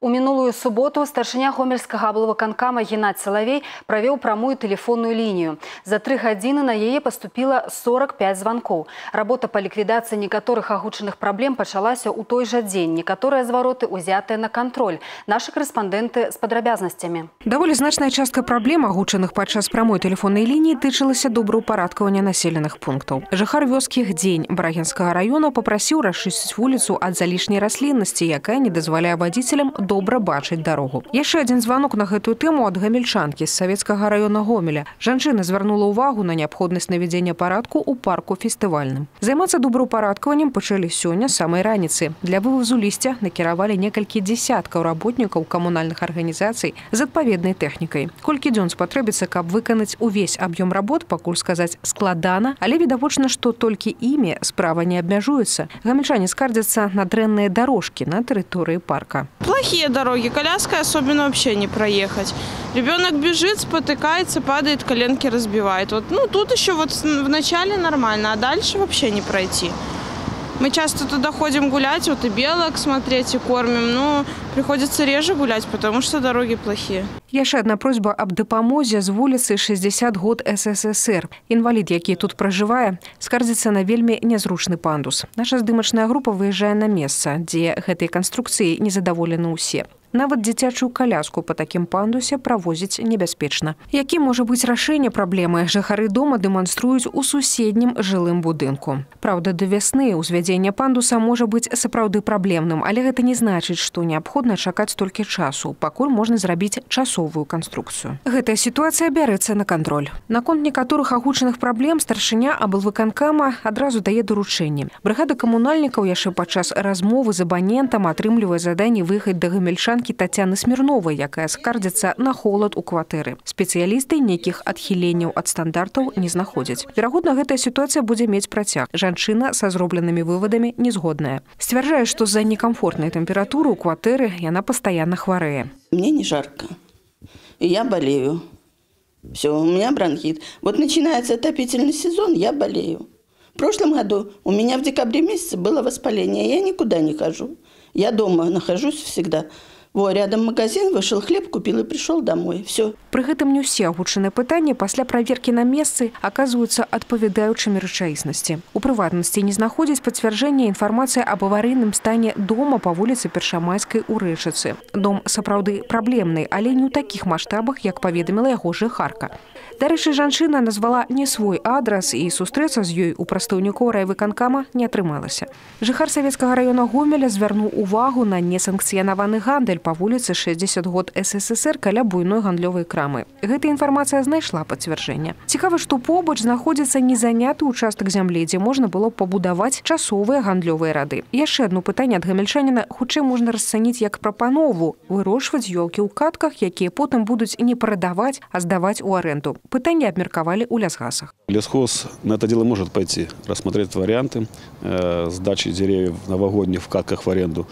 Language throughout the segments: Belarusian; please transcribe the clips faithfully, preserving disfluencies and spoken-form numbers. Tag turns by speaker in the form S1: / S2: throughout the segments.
S1: У мінулую суботу старшыня гомельскага аблвыканкама Геннадзь Салавей правёў прамую тэлефонную лінію. За тры гадзіны на яе паступіла сорок пять званкоў. Работа па ліквідацыі некаторых агучаных праблем пачалася ў той жа дзень. Некаторыя звароты ўзятыя на кантроль. Нашы карэспандэнты з падрабязнасцямі.
S2: Даволі значная частка праблем, агучаных падчас прамой тэлефоннай лініі, тычылася добраўпарадкавання населеных пунктаў. Жыхар вёскі Гдзень Брагінскага раёна папрасіў расчысціць вуліцу ад залішняй расліннасці, якая не дазваляе вадзіцелям добра бачыць дарогу. Яшчэ адзін званок на гэтую тэму ад гамельчанкі з савецкага раёна Гомеля. Жанчына звярнула ўвагу на неабходнасць навядзення парадку ў парку фестывальным. Займацца добраўпарадкаваннем пачалі сёння з самай раніцы. Для вывазу лісця накіравалі некалькі дзесяткаў работнікаў камунальных арганізацый з адпаведнай тэхнікай. Колькі дзён спатрэбіцца, каб выканаць увесь аб'ём работ, пакуль сказаць складана, але відавочна, што толькі імі справа не абмяжуецца. Гамельчане скардзяцца на дрэнныя дарожкі на тэрыторыі парка.
S3: Плохие дороги, коляской особенно вообще не проехать. Ребенок бежит, спотыкается, падает, коленки разбивает. Вот, ну, тут еще вот в начале нормально, а дальше вообще не пройти. Мы часто туда ходим гулять, вот и белок смотреть, и кормим, но приходится реже гулять, потому что дороги плохие.
S2: Яшчэ одна просьба аб дапамозе з вуліцы шэсцьдзесят год СССР. Інвалід, які тут пражывае, скардзіцца на вельмі нязручны пандус. Наша здымачная група выязджае на месца, дзе гэтай канструкцыі незадаволены ўсе. Нават дзіцячую каляску па такім пандусе правозіць небяспечна. Які можа быць рашэнне праблемы, жыхары дома дэманструюць у суседнім жылым будынку. Праўда, да вясны ўзвядзенне пандуса можа быць сапраўды праблемным, але гэта не значыць, што неабходна чакаць толькі часу, пакуль можна зрабіць часовую канструкцыю. Гэтая сітуацыя бярэцца на кантроль. Наконт некаторых агучаных праблем старшыня аблвыканкама адразу дае даручэнні. Брыгада камунальнікаў яшчэ падчас размовы з абанентам атрымлівае заданне выехаць да гамельчан Тацяны Смірновай, якая скардзіцца на холад у кватэры. Спецыялісты нейкіх адхіленняў ад стандартаў не знаходзяць. Верагодна, гэтая сітуацыя будзе мець працяг. Жанчына са зробленымі вывадамі не згодная. Сцвярджае, што з-за некамфортнай тэмпературы ў кватэры яна пастаянна хварэе.
S4: Мне не жарко, и я болею. Все, у меня бронхит. Вот начинается отопительный сезон, я болею. В прошлом году у меня в декабре месяце было воспаление, я никуда не хожу. Я дома нахожусь всегда. Во, рядом магазин, вышел хлеб, купил и пришел домой. Все.
S2: Пры гэтым не ўсе агучаныя пытанні пасля праверкі на месцы аказваюцца адпавядаючымі рэчаіснасці. У прыватнасці не знаходзіць пацвярджэння інфармацыя аб аварыйным стане дома па вуліцы Першамайскай у Рэчыцы. Дом сапраўды праблемны, але не ў такіх маштабах, як паведаміла яго жыхарка. Дарэчы, жанчына назвала не свой адрас, і сустрэцца з ёй у прадстаўнікоў райвыканкама не атрымалася. Жыхар савецкага раёна Гомеля звярнуў увагу на несанкцыянаваны гандаль па вуліцы шэсцьдзесят год СССР каля буйной гандлёвай крамы. Гэта інфармацыя знайшла пацвярджэнне. Цікава, што побач знаходзіцца незаняты ўчастак зямлі, дзе можна было пабудаваць часовыя гандлёвыя рады. Яшчэ адно пытанне ад гамельчаніна хутчэй можна расцаніць як прапанову вырошчваць ёлкі ў катках, якія потым будуць не прадаваць, а здаваць у аренду. Пытанне абмеркавалі ў лясгасах.
S5: Лесхоз на это дело может пойти, рассмотреть варианты э, сдачи деревьев новогодних в катках в аренду.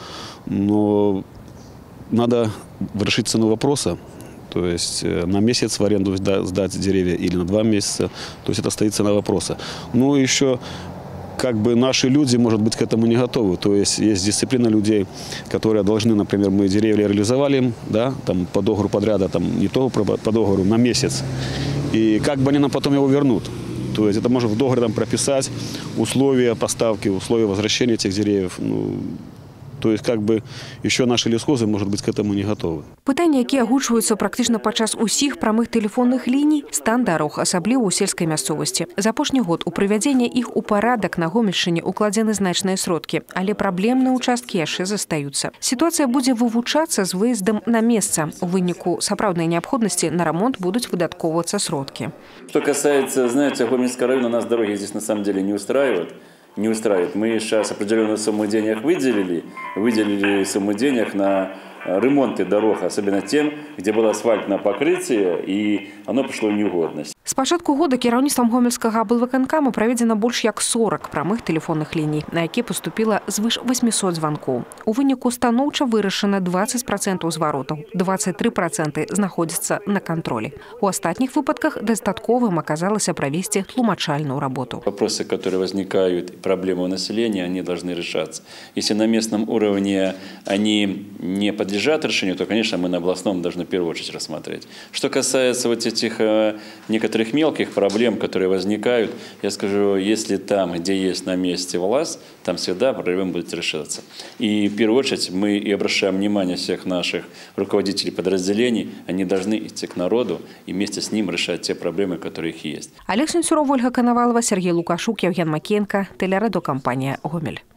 S5: Но надо решить цену вопроса. То есть на месяц в аренду сдать деревья или на два месяца. То есть это стоит цена вопроса. Ну еще как бы наши люди, может быть, к этому не готовы. То есть есть дисциплина людей, которые должны, например, мы деревья реализовали, да, там по договору подряда, там не то по договору, на месяц. И как бы они нам потом его вернут. То есть это можно в договоре там прописать условия поставки, условия возвращения этих деревьев. Ну, то есть как бы еще наши лесхозы, может быть, к этому не готовы.
S2: Пытанні, які агучваюцца практычна падчас усіх прамых тэлефонных ліній, стан дарог, асабліва ў сельскай мясцовасці. За апошні год у прывядзенне іх у парадак на Гомельшчыне укладзены значныя сродкі, але праблемныя ўчасткі яшчэ застаюцца. Сітуацыя будзе вывучацца з выездам на месца. У выніку сапраўднай неабходнасці на ремонт будуць выдаткоўвацца сродкі.
S6: Что касается, знаете, Гомельского района, нас дороги здесь на самом деле не устраивают. Не устраивает. Мы сейчас определенную сумму денег выделили, выделили сумму денег на ремонты дорог, особенно тем, где было асфальтное покрытие, и оно пришло в негодность.
S2: З пачатку года кіраўніцтвам гомельскага аблвыканкама праведзена больш як сорок прамых тэлефонных ліній, на якія паступіла звыш восьмісот званкоў. У выніку станоўча вырашана дваццаць процентаў зваротаў, дваццаць тры проценты знаходзяцца на кантролі. У астатніх выпадках дастатковым аказалася правесці тлумачальную работу.
S6: Вопросы, которые возникают, проблемы у населения, они должны решаться. Если на местном уровне они не подвергаются подлежат решению, то, конечно, мы на областном должны в первую очередь рассмотреть. Что касается вот этих э, некоторых мелких проблем, которые возникают, я скажу, если там, где есть на месте власть, там всегда проблема будет решаться. И в первую очередь мы и обращаем внимание всех наших руководителей подразделений, они должны идти к народу и вместе с ним решать те проблемы, которые их есть.
S2: Олег Сенцюров, Ольга Коновалова, Сергей Лукашук, Евген Макеенко, телерадиокомпания «Гомель».